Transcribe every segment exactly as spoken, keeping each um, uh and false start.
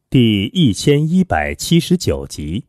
第一千一百七十九集。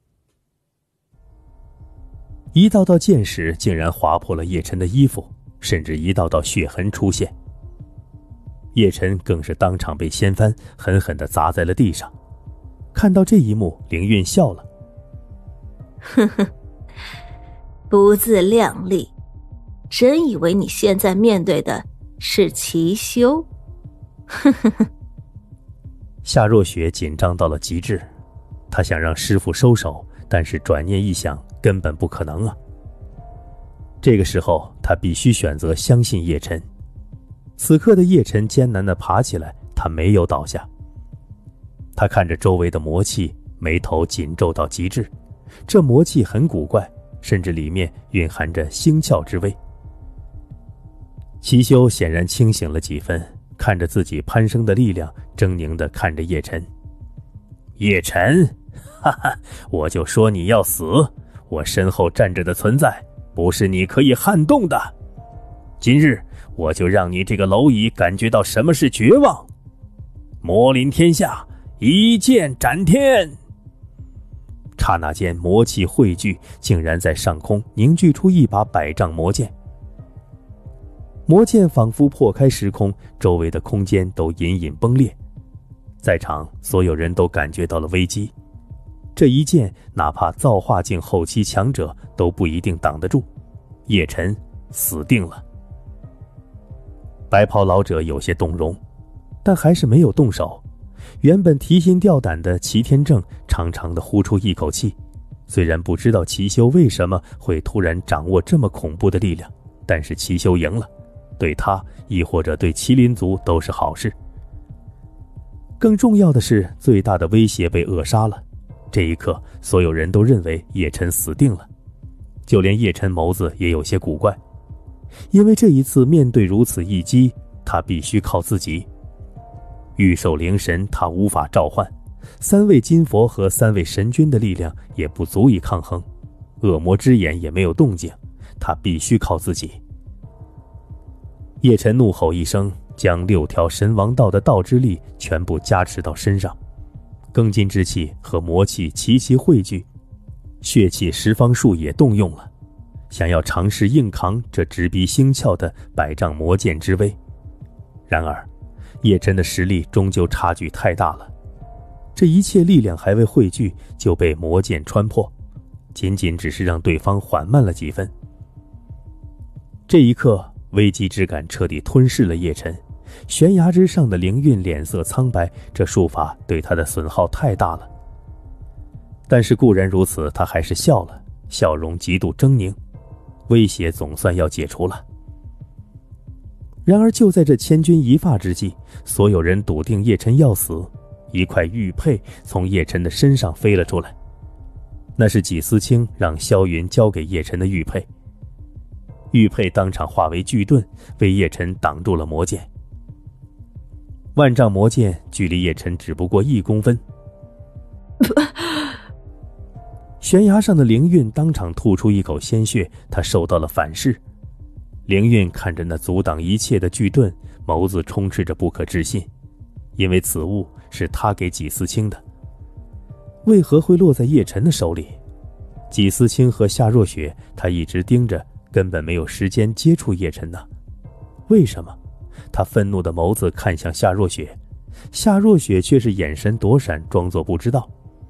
一道道剑矢竟然划破了叶晨的衣服，甚至一道道血痕出现。叶晨更是当场被掀翻，狠狠地砸在了地上。看到这一幕，凌韵笑了： 呵呵，不自量力，真以为你现在面对的是齐修？呵呵呵。 夏若雪紧张到了极致，她想让师父收手，但是转念一想，根本不可能啊。这个时候，她必须选择相信叶晨。此刻的叶晨艰难地爬起来，他没有倒下。他看着周围的魔气，眉头紧皱到极致。这魔气很古怪，甚至里面蕴含着星窍之威。齐修显然清醒了几分，看着自己攀升的力量，狰狞地看着叶晨。叶晨，哈哈，我就说你要死，我身后站着的存在，不是你可以撼动的。今日，我就让你这个蝼蚁感觉到什么是绝望。魔临天下，一剑斩天。刹那间，魔气汇聚，竟然在上空凝聚出一把百丈魔剑。魔剑仿佛破开时空，周围的空间都隐隐崩裂。在场所有人都感觉到了危机，这一剑哪怕造化境后期强者都不一定挡得住，叶晨死定了。白袍老者有些动容，但还是没有动手。原本提心吊胆的齐天正长长的呼出一口气，虽然不知道齐修为什么会突然掌握这么恐怖的力量，但是齐修赢了，对他亦或者对麒麟族都是好事。更重要的是，最大的威胁被扼杀了。这一刻，所有人都认为叶晨死定了，就连叶晨眸子也有些古怪，因为这一次面对如此一击，他必须靠自己。御兽灵神他无法召唤，三位金佛和三位神君的力量也不足以抗衡，恶魔之眼也没有动静，他必须靠自己。叶晨怒吼一声，将六条神王道的道之力全部加持到身上，庚金之气和魔气齐齐汇聚，血气十方术也动用了，想要尝试硬扛这直逼星窍的百丈魔剑之威。然而叶晨的实力终究差距太大了，这一切力量还未汇聚就被魔剑穿破，仅仅只是让对方缓慢了几分。这一刻，危机之感彻底吞噬了叶晨。悬崖之上的凌韵脸色苍白，这术法对他的损耗太大了。但是固然如此，他还是笑了，笑容极度狰狞，威胁总算要解除了。然而就在这千钧一发之际，所有人笃定叶晨要死，一块玉佩从叶晨的身上飞了出来。那是纪思清让萧云交给叶晨的玉佩。玉佩当场化为巨盾，为叶晨挡住了魔剑。万丈魔剑距离叶晨只不过一公分。悬崖上的凌韵当场吐出一口鲜血，她受到了反噬。凌韵看着那阻挡一切的巨盾，眸子充斥着不可置信，因为此物是他给纪思清的，为何会落在叶晨的手里？纪思清和夏若雪他一直盯着，根本没有时间接触叶晨呢。为什么？他愤怒的眸子看向夏若雪，夏若雪却是眼神躲闪，装作不知道。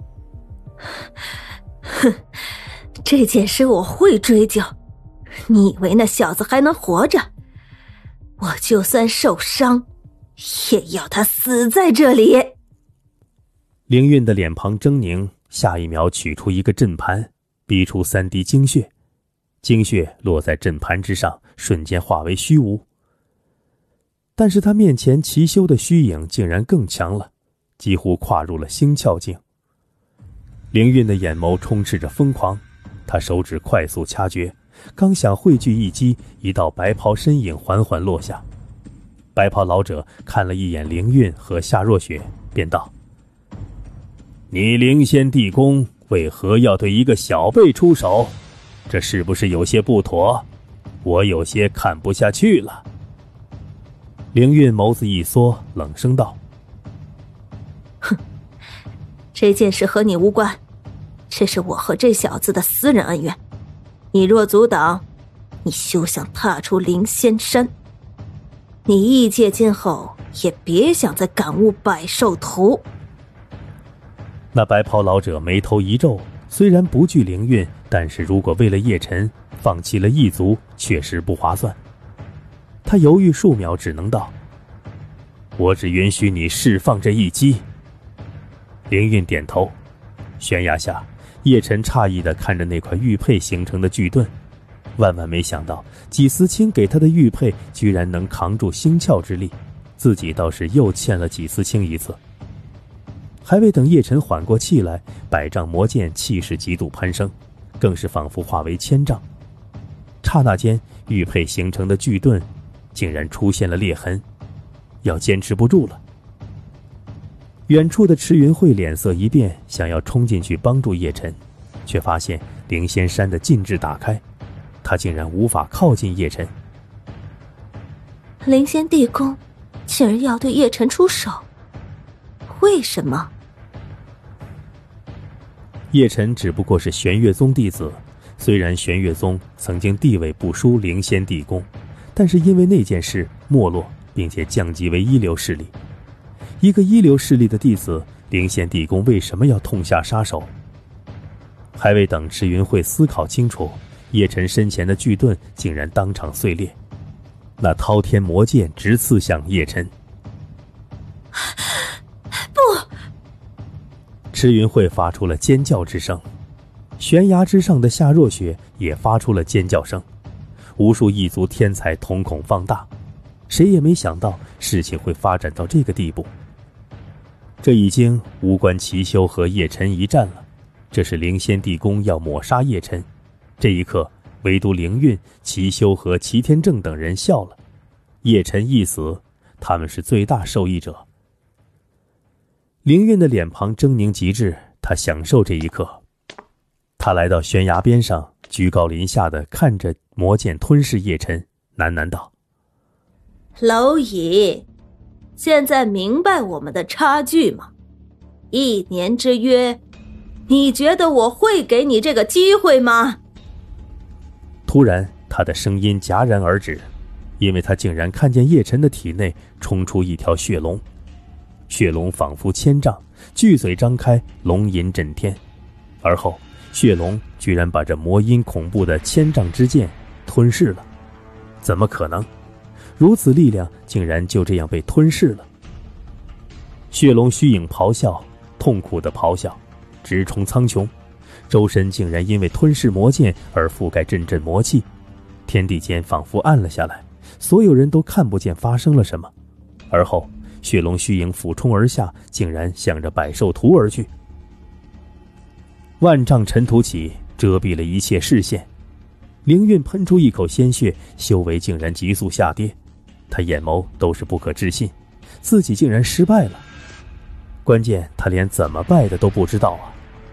哼，这件事我会追究。你以为那小子还能活着？我就算受伤，也要他死在这里。 凌韵的脸庞狰狞，下一秒取出一个阵盘，逼出三滴精血，精血落在阵盘之上，瞬间化为虚无。但是他面前齐修的虚影竟然更强了，几乎跨入了星窍境。凌韵的眼眸充斥着疯狂，他手指快速掐诀，刚想汇聚一击，一道白袍身影缓缓落下。白袍老者看了一眼凌韵和夏若雪，便道：你凌仙地宫为何要对一个小辈出手？这是不是有些不妥？我有些看不下去了。凌韵眸子一缩，冷声道： 哼， 这件事和你无关，这是我和这小子的私人恩怨。你若阻挡，你休想踏出灵仙山。你异界今后也别想再感悟百兽图。 那白袍老者眉头一皱，虽然不惧灵韵，但是如果为了叶晨放弃了异族，确实不划算。他犹豫数秒，只能道：我只允许你释放这一击。灵韵点头。悬崖下，叶晨诧异地看着那块玉佩形成的巨盾，万万没想到纪思清给他的玉佩居然能扛住星窍之力，自己倒是又欠了纪思清一次。还未等叶晨缓过气来，百丈魔剑气势极度攀升，更是仿佛化为千丈。刹那间，玉佩形成的巨盾竟然出现了裂痕，要坚持不住了。远处的池云慧脸色一变，想要冲进去帮助叶晨，却发现灵仙山的禁制打开，他竟然无法靠近叶晨。 灵仙地宫竟然要对叶晨出手，为什么？ 叶晨只不过是玄月宗弟子，虽然玄月宗曾经地位不输灵仙地宫，但是因为那件事没落，并且降级为一流势力。一个一流势力的弟子，灵仙地宫为什么要痛下杀手？还未等池云慧思考清楚，叶晨身前的巨盾竟然当场碎裂，那滔天魔剑直刺向叶晨。 不！ 池云慧发出了尖叫之声，悬崖之上的夏若雪也发出了尖叫声，无数异族天才瞳孔放大，谁也没想到事情会发展到这个地步。这已经无关齐修和叶晨一战了，这是灵仙地宫要抹杀叶晨。这一刻，唯独灵韵、齐修和齐天正等人笑了。叶晨一死，他们是最大受益者。灵韵的脸庞狰狞极致，他享受这一刻。他来到悬崖边上，居高临下的看着魔剑吞噬叶晨，喃喃道： 蝼蚁，现在明白我们的差距吗？一年之约，你觉得我会给你这个机会吗？ 突然，他的声音戛然而止，因为他竟然看见叶晨的体内冲出一条血龙。血龙仿佛千丈，巨嘴张开，龙吟震天。而后，血龙居然把这魔音恐怖的千丈之剑吞噬了。怎么可能？如此力量竟然就这样被吞噬了。血龙虚影咆哮，痛苦的咆哮，直冲苍穹，周身竟然因为吞噬魔剑而覆盖阵阵魔气，天地间仿佛暗了下来，所有人都看不见发生了什么。而后血龙虚影俯冲而下，竟然向着百兽图而去。万丈尘土起，遮蔽了一切视线。灵韵喷出一口鲜血，修为竟然急速下跌，他眼眸都是不可置信，自己竟然失败了。关键他连怎么败的都不知道啊！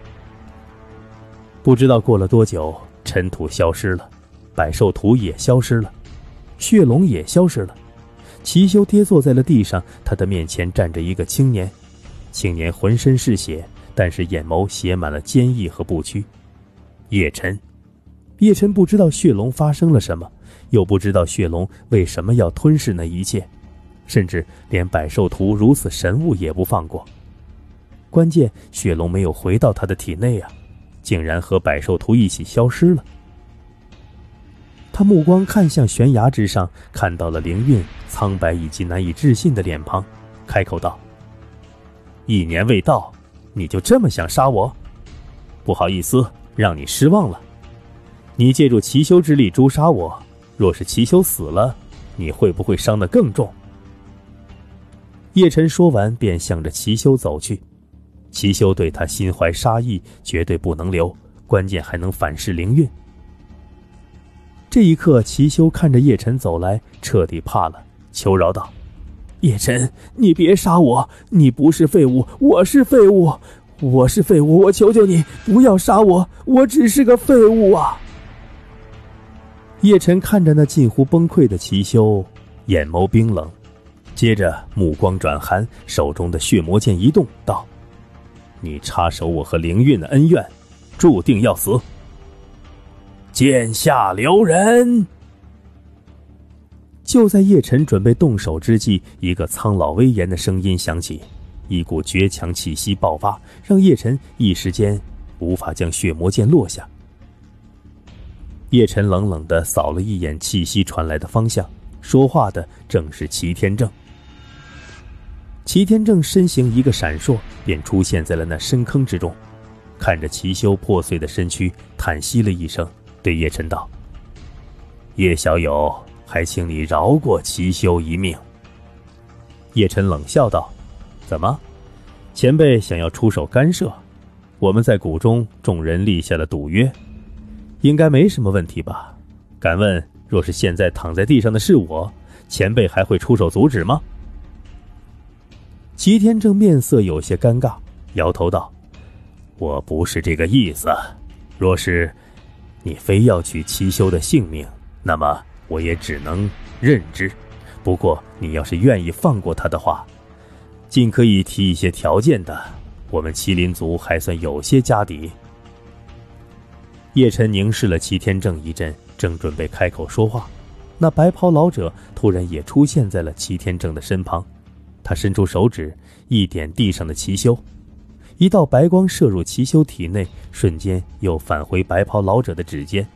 不知道过了多久，尘土消失了，百兽图也消失了，血龙也消失了。齐修跌坐在了地上，他的面前站着一个青年，青年浑身是血，但是眼眸写满了坚毅和不屈。叶晨，叶晨不知道血龙发生了什么，又不知道血龙为什么要吞噬那一切，甚至连百兽图如此神物也不放过。关键血龙没有回到他的体内啊，竟然和百兽图一起消失了。他目光看向悬崖之上，看到了灵韵苍白以及难以置信的脸庞，开口道：一年未到，你就这么想杀我？不好意思，让你失望了。你借助齐修之力诛杀我，若是齐修死了，你会不会伤得更重？叶晨说完便向着齐修走去。齐修对他心怀杀意，绝对不能留，关键还能反噬灵韵。这一刻，齐修看着叶晨走来，彻底怕了，求饶道：叶晨，你别杀我，你不是废物，我是废物，我是废物，我求求你不要杀我，我只是个废物啊！叶晨看着那近乎崩溃的齐修，眼眸冰冷，接着目光转寒，手中的血魔剑一动，道： 你插手我和灵运的恩怨，注定要死。剑下留人！就在叶晨准备动手之际，一个苍老威严的声音响起，一股绝强气息爆发，让叶晨一时间无法将血魔剑落下。叶晨冷冷地扫了一眼气息传来的方向，说话的正是齐天正。齐天正身形一个闪烁，便出现在了那深坑之中，看着齐修破碎的身躯，叹息了一声，对叶晨道：叶小友，还请你饶过齐修一命。叶晨冷笑道：怎么，前辈想要出手干涉？我们在谷中众人立下了赌约，应该没什么问题吧？敢问，若是现在躺在地上的是我，前辈还会出手阻止吗？齐天正面色有些尴尬，摇头道：我不是这个意思，若是你非要取齐修的性命，那么我也只能认之。不过你要是愿意放过他的话，尽可以提一些条件的，我们麒麟族还算有些家底。叶晨凝视了齐天正一阵，正准备开口说话，那白袍老者突然也出现在了齐天正的身旁，他伸出手指一点地上的齐修，一道白光射入齐修体内，瞬间又返回白袍老者的指尖。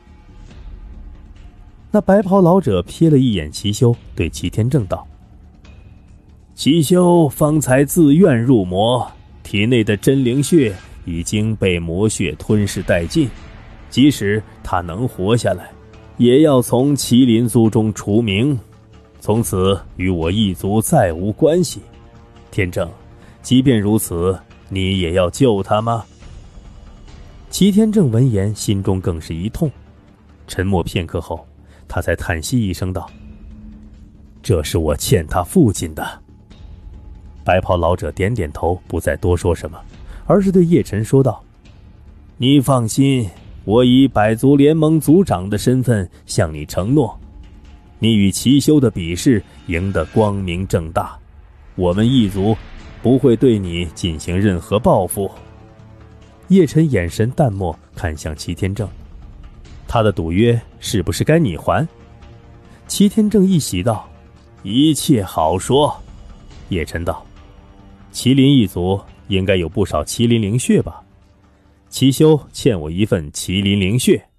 那白袍老者瞥了一眼齐修，对齐天正道：齐修方才自愿入魔，体内的真灵血已经被魔血吞噬殆尽，即使他能活下来，也要从麒麟族中除名，从此与我一族再无关系。天正，即便如此，你也要救他吗？齐天正闻言，心中更是一痛，沉默片刻后，他才叹息一声道：这是我欠他父亲的。白袍老者点点头，不再多说什么，而是对叶晨说道：你放心，我以百族联盟族长的身份向你承诺，你与齐修的比试赢得光明正大，我们一族不会对你进行任何报复。叶晨眼神淡漠，看向齐天正：他的赌约是不是该你还？齐天正一喜道：一切好说。叶晨道：麒麟一族应该有不少麒麟灵血吧？齐修欠我一份麒麟灵血。